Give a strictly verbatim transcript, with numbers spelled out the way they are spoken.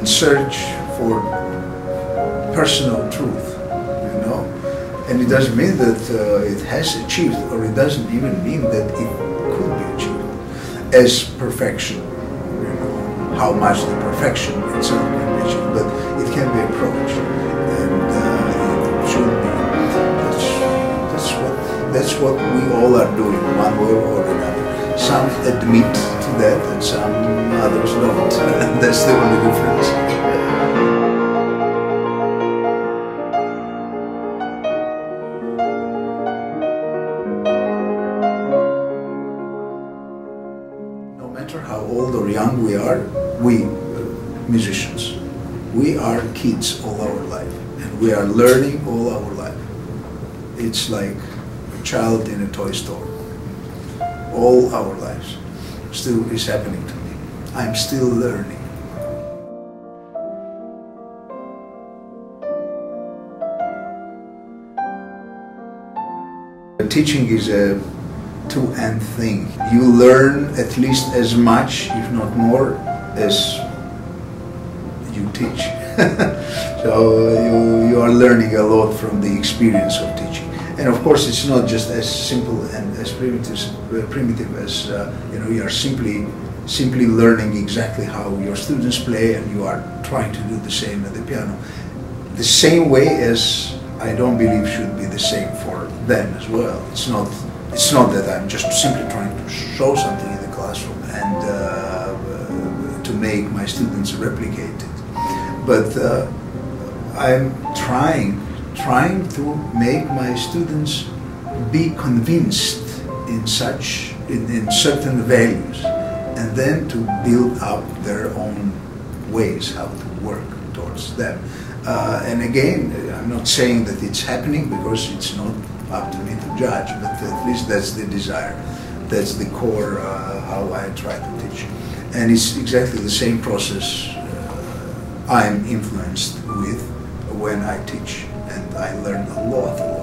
in search for personal truth, you know. And it doesn't mean that uh, it has achieved, or it doesn't even mean that it could be achieved as perfection, you know, how much the perfection itself can be achieved, but it can be approached, and uh, it should be. That's, that's, what, that's what we all are doing, one way or another. Some admit to that, and some others don't. That's the only difference. No matter how old or young we are, we uh, musicians, we are kids all our life, and we are learning all our life. It's like a child in a toy store. All our lives still is happening to me. I'm still learning. Teaching is a two-end thing. You learn at least as much, if not more, as you teach. So you, you are learning a lot from the experience of teaching. And of course, it's not just as simple and as primitive, uh, primitive as uh, you know. You are simply, simply learning exactly how your students play, and you are trying to do the same at the piano. The same way as I don't believe should be the same for them as well. It's not. It's not that I'm just simply trying to show something in the classroom and uh, uh, to make my students replicate it, but uh, I'm trying. trying to make my students be convinced in such, in, in certain values, and then to build up their own ways how to work towards them. Uh, and again, I'm not saying that it's happening, because it's not up to me to judge, but at least that's the desire. That's the core uh, how I try to teach. And it's exactly the same process uh, I'm influenced with when I teach. And I learn a lot, a lot.